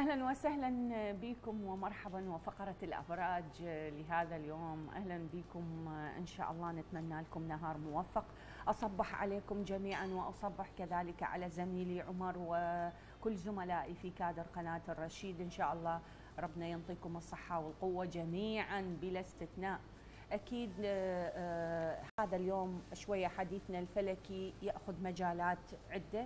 أهلا وسهلا بكم ومرحبا وفقرة الأبراج لهذا اليوم. أهلا بكم، إن شاء الله نتمنى لكم نهار موفق. أصبح عليكم جميعا وأصبح كذلك على زميلي عمر وكل زملائي في كادر قناة الرشيد. إن شاء الله ربنا ينطيكم الصحة والقوة جميعا بلا استثناء. أكيد هذا اليوم شوية حديثنا الفلكي يأخذ مجالات عدة.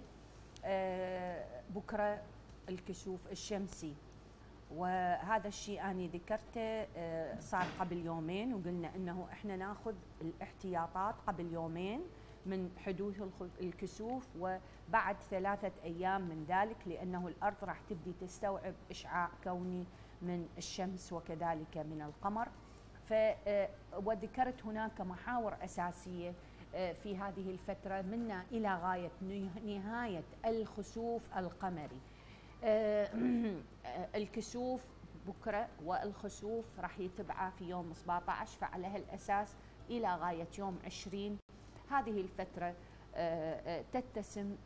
بكرة الكسوف الشمسي، وهذا الشيء أنا ذكرته صار قبل يومين، وقلنا أنه إحنا ناخذ الاحتياطات قبل يومين من حدوث الكسوف وبعد 3 أيام من ذلك، لأنه الأرض راح تبدي تستوعب إشعاع كوني من الشمس وكذلك من القمر. وذكرت هناك محاور أساسية في هذه الفترة منا إلى غاية نهاية الخسوف القمري. الكسوف بكرة والخسوف راح يتبعه في يوم 17، فعلى هالأساس إلى غاية يوم 20 هذه الفترة تتسم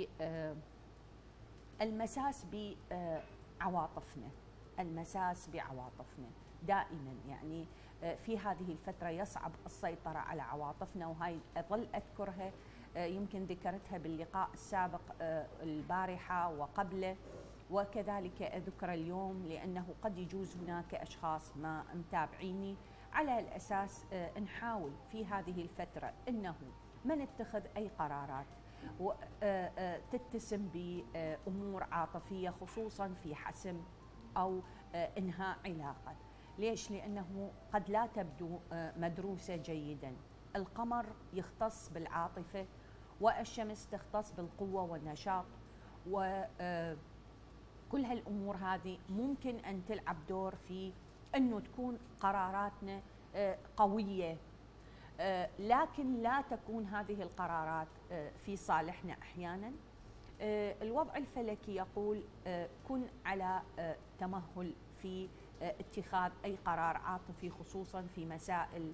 بالمساس بعواطفنا. المساس بعواطفنا دائما، يعني في هذه الفترة يصعب السيطرة على عواطفنا، وهاي أظل أذكرها، يمكن ذكرتها باللقاء السابق البارحة وقبله، وكذلك أذكر اليوم، لأنه قد يجوز هناك أشخاص ما متابعيني. على الأساس نحاول في هذه الفترة أنه ما نتخذ أي قرارات تتسم بأمور عاطفية، خصوصا في حسم أو إنهاء علاقة. ليش؟ لأنه قد لا تبدو مدروسة جيدا. القمر يختص بالعاطفة والشمس تختص بالقوة والنشاط، وكل هالأمور هذه ممكن أن تلعب دور في أنه تكون قراراتنا قوية، لكن لا تكون هذه القرارات في صالحنا أحيانا. الوضع الفلكي يقول كن على تمهل في اتخاذ أي قرار عاطفي، خصوصا في مسائل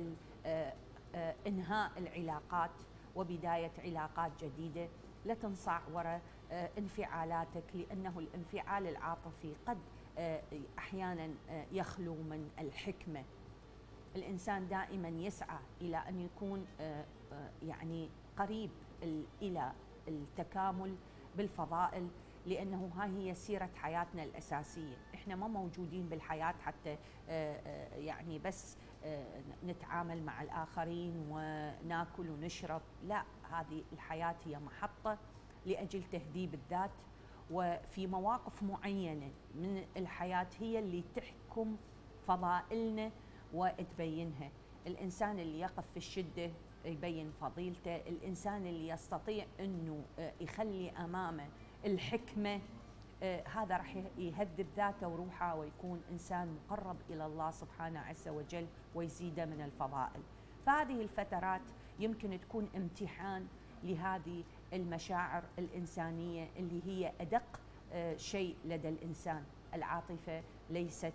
إنهاء العلاقات وبداية علاقات جديدة. لا تنصاع وراء انفعالاتك، لأنه الانفعال العاطفي قد أحيانا يخلو من الحكمة. الإنسان دائما يسعى إلى أن يكون يعني قريب إلى التكامل بالفضائل، لأنه هاي هي سيرة حياتنا الأساسية. إحنا ما موجودين بالحياة حتى يعني بس نتعامل مع الآخرين وناكل ونشرب، لا، هذه الحياة هي محطة لأجل تهذيب الذات، وفي مواقف معينة من الحياة هي اللي تحكم فضائلنا وتبينها. الإنسان اللي يقف في الشدة يبين فضيلته، الإنسان اللي يستطيع أنه يخلي أمامه الحكمة هذا راح يهذب ذاته وروحه ويكون إنسان مقرب إلى الله سبحانه عز وجل ويزيده من الفضائل. فهذه الفترات يمكن تكون امتحان لهذه المشاعر الإنسانية اللي هي أدق شيء لدى الإنسان. العاطفة ليست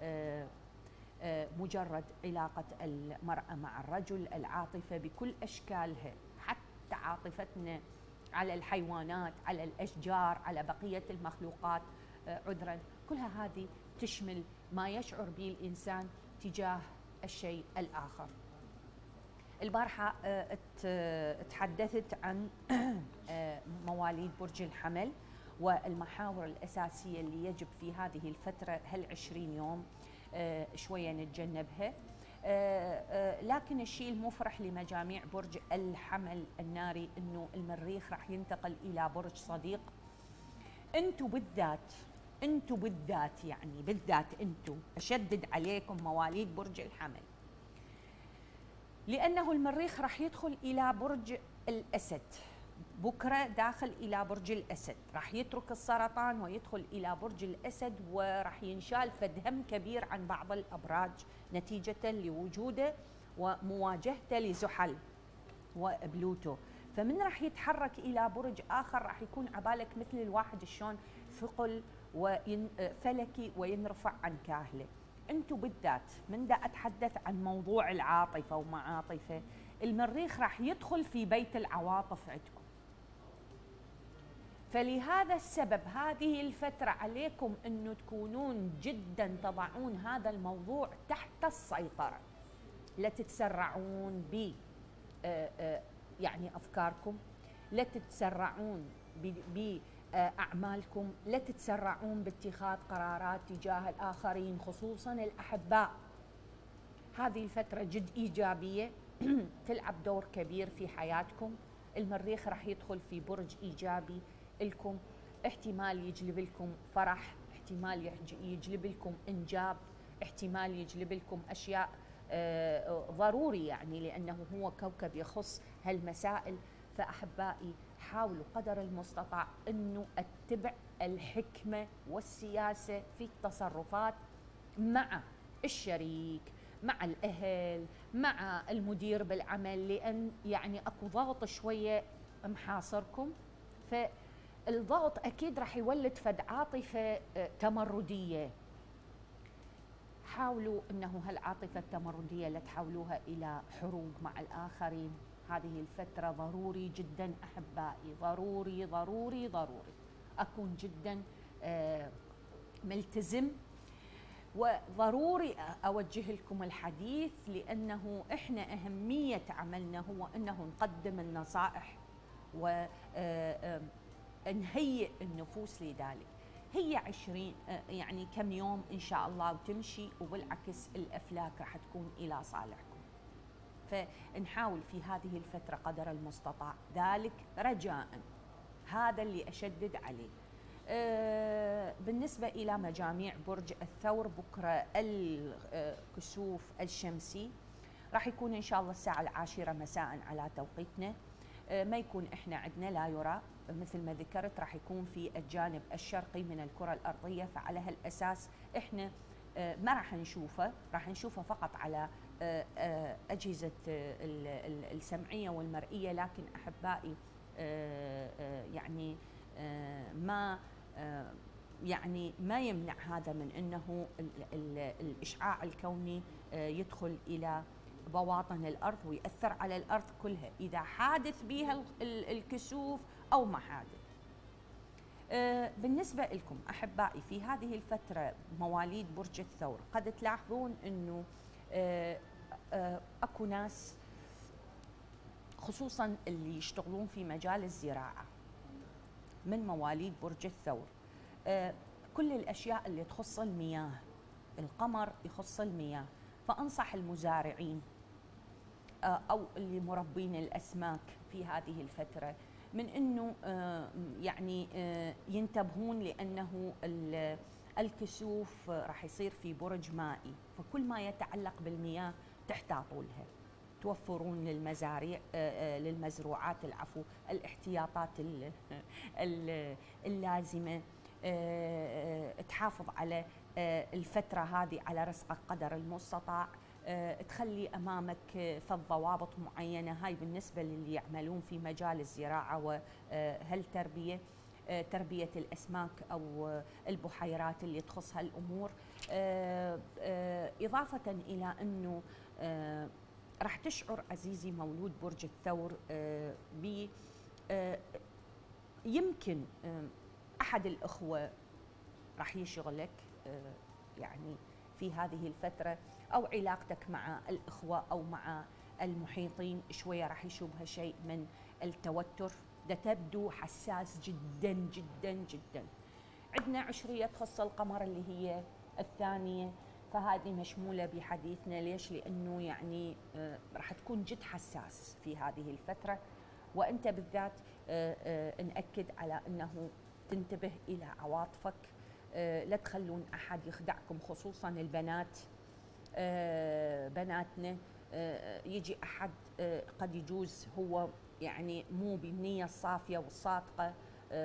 مجرد علاقة المرأة مع الرجل، العاطفة بكل أشكالها، حتى عاطفتنا على الحيوانات، على الأشجار، على بقية المخلوقات عذرا، كلها هذه تشمل ما يشعر به الإنسان تجاه الشيء الآخر. البارحة تحدثت عن مواليد برج الحمل والمحاور الأساسية اللي يجب في هذه الفترة 20 يوم شوية نتجنبها. لكن الشيء المفرح لمجاميع برج الحمل الناري انه المريخ راح ينتقل الى برج صديق. انتم بالذات يعني بالذات انتم، اشدد عليكم مواليد برج الحمل، لانه المريخ راح يدخل الى برج الاسد بكره، داخل الى برج الاسد، راح يترك السرطان ويدخل الى برج الاسد، وراح ينشال فدهم كبير عن بعض الابراج نتيجه لوجوده ومواجهته لزحل وبلوتو. فمن راح يتحرك الى برج اخر راح يكون عبالك مثل الواحد شلون ثقل وفلكي وينرفع عن كاهله. انتم بالذات من دا اتحدث عن موضوع العاطفه ومعاطفه، المريخ راح يدخل في بيت العواطف عندكم، فلهذا السبب هذه الفترة عليكم أنه تكونون جدا تضعون هذا الموضوع تحت السيطرة، لا تتسرعون ب يعني أفكاركم، لا تتسرعون بأعمالكم، لا تتسرعون باتخاذ قرارات تجاه الآخرين خصوصا الأحباء. هذه الفترة جد إيجابية تلعب دور كبير في حياتكم. المريخ راح يدخل في برج إيجابي لكم، احتمال يجلب لكم فرح، احتمال يجلب لكم إنجاب، احتمال يجلب لكم أشياء ضروري يعني، لأنه هو كوكب يخص هالمسائل. فأحبائي حاولوا قدر المستطاع أنه اتبع الحكمة والسياسة في التصرفات مع الشريك، مع الأهل، مع المدير بالعمل، لأن يعني أكو ضغط شوية محاصركم. فالضغط أكيد راح يولد فد عاطفة تمردية. حاولوا أنه هالعاطفة التمردية لا تحولوها إلى حروب مع الآخرين. هذه الفترة ضروري جدا أحبائي، ضروري ضروري ضروري أكون جدا ملتزم، وضروري أوجه لكم الحديث، لأنه إحنا أهمية عملنا هو أنه نقدم النصائح ونهيئ النفوس لذلك. هي 20 يعني كم يوم إن شاء الله وتمشي، وبالعكس الأفلاك راح تكون إلى صالحكم. فنحاول في هذه الفترة قدر المستطاع ذلك رجاء، هذا اللي أشدد عليه. بالنسبة إلى مجاميع برج الثور، بكرة الكسوف الشمسي راح يكون إن شاء الله الساعة 10 مساء على توقيتنا. ما يكون إحنا عندنا، لا يرى مثل ما ذكرت، راح يكون في الجانب الشرقي من الكرة الأرضية. فعلى هالأساس إحنا ما راح نشوفه، راح نشوفه فقط على أجهزة السمعية والمرئية. لكن أحبائي يعني ما يمنع هذا من أنه الإشعاع الكوني يدخل إلى بواطن الأرض ويأثر على الأرض كلها، إذا حادث بها الكسوف أو ما حادث. بالنسبة لكم أحبائي في هذه الفترة مواليد برج الثور، قد تلاحظون أنه أكو ناس خصوصا اللي يشتغلون في مجال الزراعة من مواليد برج الثور. كل الأشياء اللي تخص المياه، القمر يخص المياه، فأنصح المزارعين أو اللي مربين الأسماك في هذه الفترة من أنه يعني ينتبهون، لأنه الكسوف راح يصير في برج مائي، فكل ما يتعلق بالمياه تحتاطوا لها، توفرون للمزارع للمزروعات العفو الاحتياطات اللازمة، تحافظ على الفترة هذه على رزقك قدر المستطاع، تخلي أمامك ضوابط معينة. هاي بالنسبة للي يعملون في مجال الزراعة وهالتربية، تربية الأسماك أو البحيرات اللي تخص هالأمور. إضافة إلى أنه راح تشعر عزيزي مولود برج الثور ب يمكن أحد الأخوة راح يشغلك يعني في هذه الفترة، أو علاقتك مع الأخوة أو مع المحيطين شوية راح يشوبها شيء من التوتر. ده تبدو حساس جدا جدا جدا. عندنا عشرية تخص القمر اللي هي الثانية، فهذه مشمولة بحديثنا. ليش؟ لأنه يعني راح تكون جد حساس في هذه الفترة، وأنت بالذات نأكد على أنه تنتبه إلى عواطفك، لا تخلون أحد يخدعكم، خصوصا البنات. بناتنا يجي أحد قد يجوز هو يعني مو بالنية الصافية والصادقة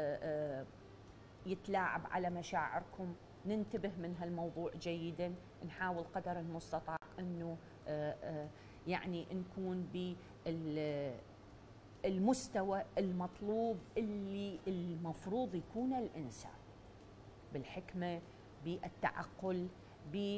يتلاعب على مشاعركم. ننتبه من هالموضوع جيدا، نحاول قدر المستطاع أنه يعني نكون بالمستوى المطلوب اللي المفروض يكون الإنسان، بالحكمة، بالتعقل،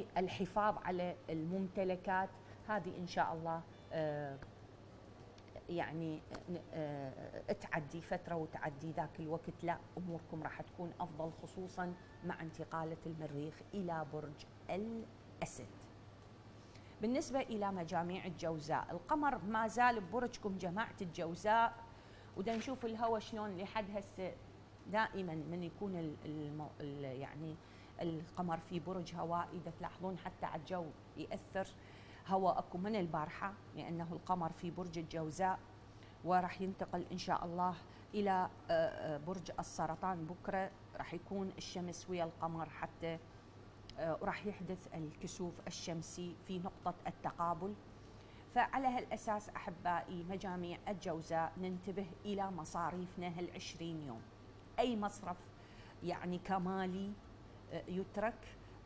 بالحفاظ على الممتلكات. هذه إن شاء الله يعني تعدي فترة وتعدي ذاك الوقت، لا، أموركم راح تكون أفضل، خصوصا مع انتقالة المريخ إلى برج الأسد. بالنسبة إلى مجاميع الجوزاء، القمر ما زال ببرجكم جماعة الجوزاء، ودا نشوف الهواء شلون لحد هسه. دائما من يكون يعني القمر في برج هواء، إذا تلاحظون حتى على الجو يأثر هواء اكو من البارحة، لأنه القمر في برج الجوزاء، وراح ينتقل إن شاء الله إلى برج السرطان بكرة. راح يكون الشمس ويا القمر حتى وراح يحدث الكسوف الشمسي في نقطة التقابل. فعلى هالأساس أحبائي مجاميع الجوزاء ننتبه إلى مصاريفنا هال20 يوم. أي مصرف يعني كمالي يترك.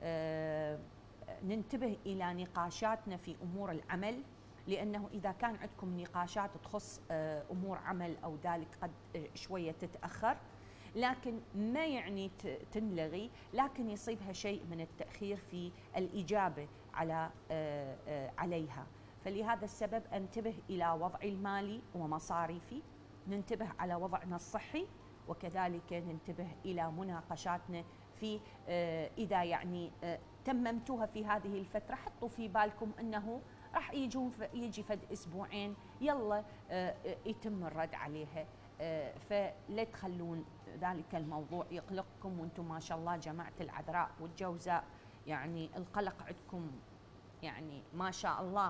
ننتبه إلى نقاشاتنا في أمور العمل، لأنه إذا كان عندكم نقاشات تخص أمور عمل أو ذلك قد شوية تتأخر، لكن ما يعني تنلغي، لكن يصيبها شيء من التأخير في الإجابة عليها. فلهذا السبب انتبه إلى وضعي المالي ومصاريفي، ننتبه على وضعنا الصحي، وكذلك ننتبه إلى مناقشاتنا في إذا يعني تممتوها في هذه الفترة، حطوا في بالكم أنه راح يجي فد أسبوعين يلا يتم الرد عليها. فلا تخلون ذلك الموضوع يقلقكم، وانتم ما شاء الله جماعة العذراء والجوزاء يعني القلق عندكم يعني ما شاء الله.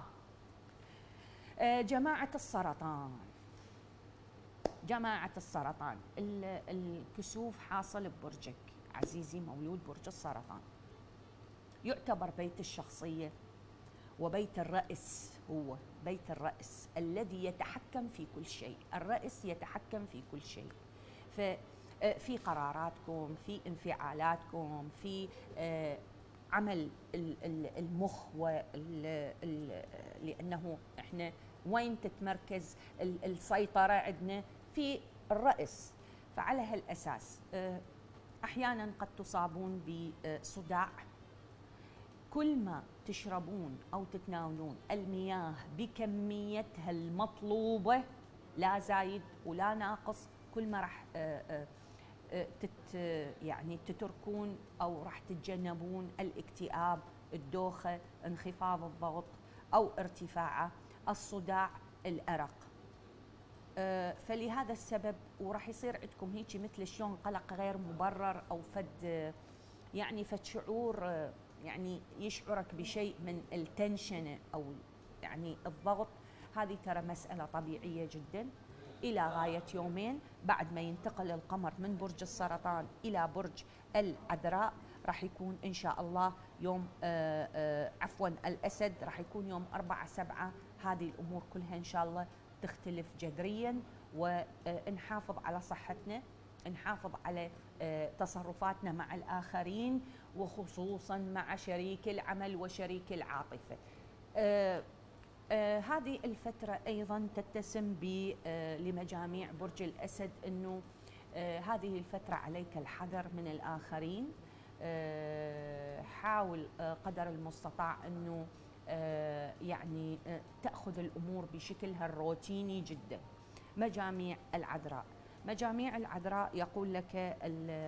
جماعة السرطان، جماعة السرطان، الكسوف حاصل ببرجك عزيزي مولود برج السرطان، يعتبر بيت الشخصية وبيت الرأس، هو بيت الرأس الذي يتحكم في كل شيء. الرأس يتحكم في كل شيء، ففي قراراتكم، في انفعالاتكم، في عمل المخ، لأنه إحنا وين تتمركز السيطرة عندنا في الرأس. فعلى هالأساس أحيانا قد تصابون بصداع. كل ما تشربون أو تتناولون المياه بكميتها المطلوبة، لا زايد ولا ناقص، كل ما راح يعني تتركون أو راح تتجنبون الاكتئاب، الدوخة، انخفاض الضغط أو ارتفاعه، الصداع، الأرق. فلهذا السبب وراح يصير عندكم هيك مثل شلون قلق غير مبرر، أو فد يعني فد شعور يعني يشعرك بشيء من التنشن أو يعني الضغط. هذه ترى مسألة طبيعية جدا. إلى غاية يومين بعد ما ينتقل القمر من برج السرطان إلى برج العذراء، راح يكون إن شاء الله يوم عفوا الأسد، راح يكون يوم 4/7. هذه الأمور كلها إن شاء الله تختلف جذريا، ونحافظ على صحتنا، نحافظ على تصرفاتنا مع الآخرين، وخصوصا مع شريك العمل وشريك العاطفة. هذه الفترة أيضا تتسم لمجاميع برج الأسد أنه هذه الفترة عليك الحذر من الآخرين. حاول قدر المستطاع أنه يعني تأخذ الأمور بشكلها الروتيني جدا. مجاميع العذراء، مجاميع العذراء يقول لك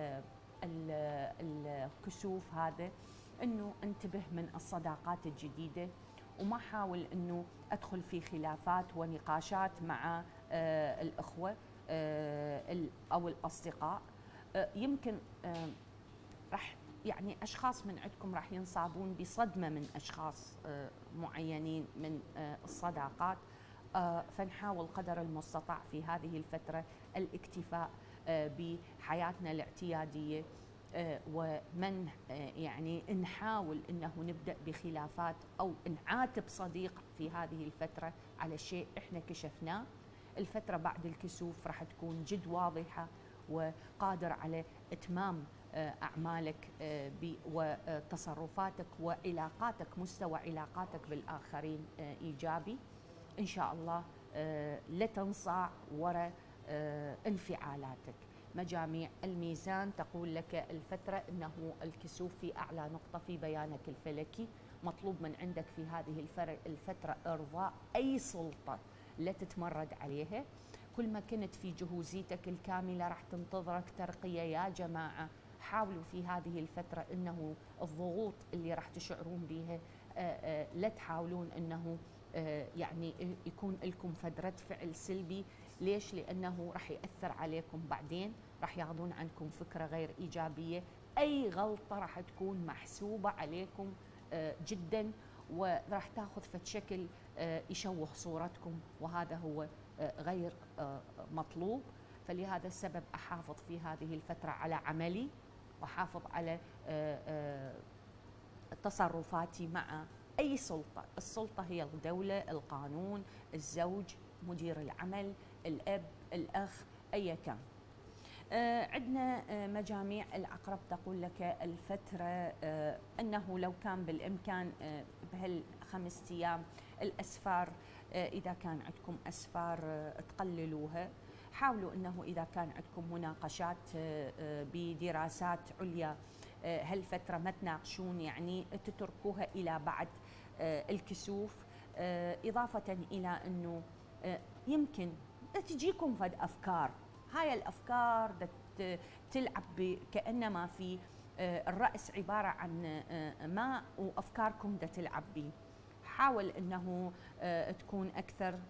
الكسوف هذا أنه انتبه من الصداقات الجديدة، وما حاول أنه أدخل في خلافات ونقاشات مع الأخوة أو الأصدقاء. يمكن راح يعني أشخاص من عندكم راح ينصابون بصدمة من أشخاص معينين من الصداقات. فنحاول قدر المستطاع في هذه الفترة الاكتفاء بحياتنا الاعتيادية، ومن يعني نحاول انه نبدا بخلافات او نعاتب صديق في هذه الفتره على شيء احنا كشفناه. الفتره بعد الكسوف راح تكون جد واضحه، وقادر على اتمام اعمالك وتصرفاتك وعلاقاتك، مستوى علاقاتك بالاخرين ايجابي ان شاء الله. لا تنصاع وراء انفعالاتك. مجاميع الميزان تقول لك الفترة أنه الكسوف في أعلى نقطة في بيانك الفلكي، مطلوب من عندك في هذه الفترة إرضاء أي سلطة لا تتمرد عليها. كل ما كنت في جهوزيتك الكاملة راح تنتظرك ترقية يا جماعة. حاولوا في هذه الفترة أنه الضغوط اللي راح تشعرون بها لا تحاولون أنه يعني يكون لكم رد فعل سلبي. ليش؟ لأنه راح يأثر عليكم بعدين، راح ياخذون عنكم فكرة غير إيجابية. أي غلطة راح تكون محسوبة عليكم جدا، وراح تاخذ فد شكل يشوه صورتكم، وهذا هو غير مطلوب. فلهذا السبب أحافظ في هذه الفترة على عملي، وأحافظ على تصرفاتي مع أي سلطة. السلطة هي الدولة، القانون، الزوج، مدير العمل، الأب، الأخ، أي كان. عندنا مجاميع العقرب تقول لك الفترة أنه لو كان بالإمكان بهال5 أيام الأسفار، إذا كان عندكم أسفار تقللوها. حاولوا أنه إذا كان عندكم مناقشات بدراسات عليا هالفترة ما تناقشون، يعني تتركوها إلى بعد الكسوف. إضافة إلى أنه يمكن تجيكم فد أفكار، هاي الأفكار تلعب كأنما في الرأس عبارة عن ماء وأفكاركم تلعب به. حاول أنه تكون أكثر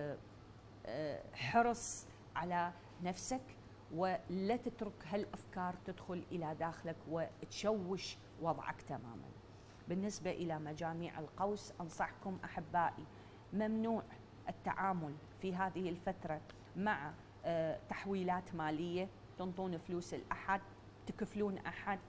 حرص على نفسك، ولا تترك هالأفكار تدخل إلى داخلك وتشوش وضعك تماما. بالنسبة إلى مجاميع القوس أنصحكم أحبائي ممنوع التعامل في هذه الفترة مع تحويلات مالية، تنطون فلوس الأحد، تكفلون أحد،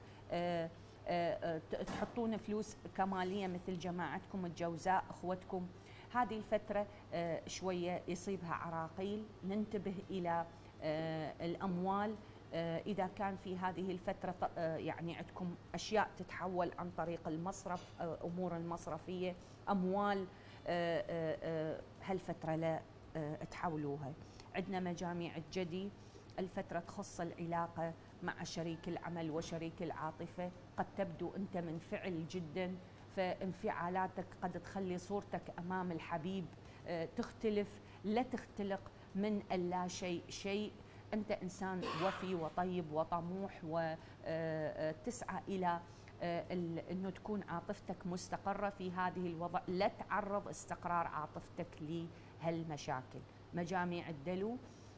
تحطون فلوس كمالية مثل جماعتكم الجوزاء أخوتكم. هذه الفترة شوية يصيبها عراقيل، ننتبه إلى الأموال. إذا كان في هذه الفترة يعني عندكم أشياء تتحول عن طريق المصرف، أمور المصرفية، أموال، هالفترة لا تحولوها. عندنا مجاميع الجدي، الفترة تخص العلاقة مع شريك العمل وشريك العاطفة. قد تبدو أنت منفعل جدا، فانفعالاتك قد تخلي صورتك أمام الحبيب تختلف. لا تختلق من اللا شيء شيء. أنت إنسان وفي وطيب وطموح، وتسعى إلى أنه تكون عاطفتك مستقرة في هذه الوضع. لا تعرض استقرار عاطفتك لهالمشاكل. مجاميع الدلو،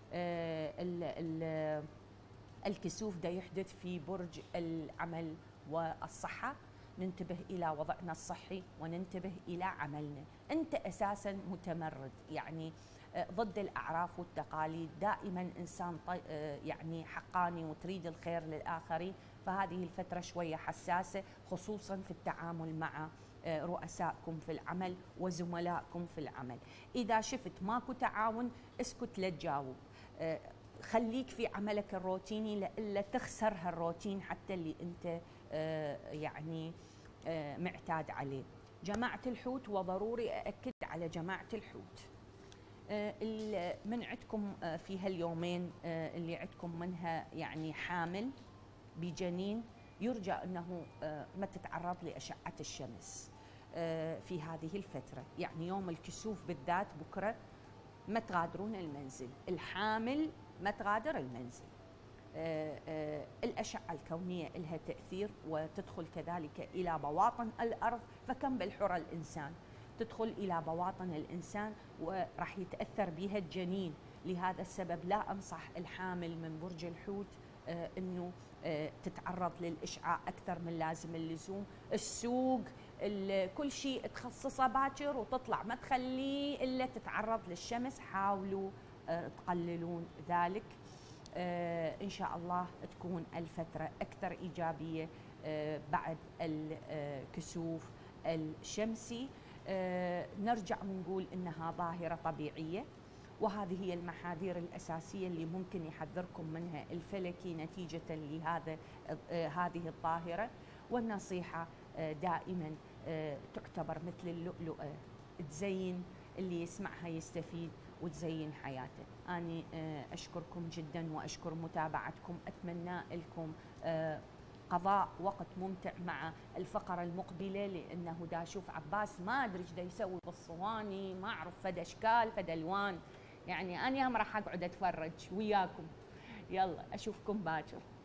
الكسوف دا يحدث في برج العمل والصحة. ننتبه إلى وضعنا الصحي وننتبه إلى عملنا. أنت أساساً متمرد، يعني ضد الأعراف والتقاليد، دائماً إنسان يعني حقاني وتريد الخير للآخرين. فهذه الفترة شوية حساسة، خصوصاً في التعامل مع رؤسائكم في العمل وزملائكم في العمل. إذا شفت ماكو تعاون اسكت، لا تجاوب. خليك في عملك الروتيني، لإلا تخسر هالروتين حتى اللي أنت يعني معتاد عليه. جماعة الحوت، وضروري أأكد على جماعة الحوت، من عندكم في هاليومين اللي عندكم منها يعني حامل بجنين، يرجى أنه ما تتعرض لأشعة الشمس في هذه الفترة. يعني يوم الكسوف بالذات بكرة ما تغادرون المنزل، الحامل ما تغادر المنزل. الأشعة الكونية لها تأثير، وتدخل كذلك إلى بواطن الأرض. فكم بالحرى الإنسان تدخل إلى بواطن الإنسان وراح يتأثر بها الجنين. لهذا السبب لا أنصح الحامل من برج الحوت أنه تتعرض للإشعاع أكثر من لازم اللزوم. السوق، كل شيء تخصصه باكر وتطلع، ما تخليه إلا تتعرض للشمس. حاولوا تقللون ذلك. إن شاء الله تكون الفترة أكثر إيجابية بعد الكسوف الشمسي. نرجع ونقول إنها ظاهرة طبيعية، وهذه هي المحاذير الأساسية اللي ممكن يحذركم منها الفلكي نتيجة لهذا هذه الظاهرة. والنصيحة دائما تعتبر مثل اللؤلؤة، تزين اللي يسمعها يستفيد وتزين حياته. أنا أشكركم جدا وأشكر متابعتكم. أتمنى لكم قضاء وقت ممتع مع الفقرة المقبلة، لأنه دا أشوف عباس ما أدري إيش دا يسوي بالصواني، ما أعرف فد أشكال فد ألوان، يعني أنا هم راح أقعد أتفرج وياكم. يلا أشوفكم باكر.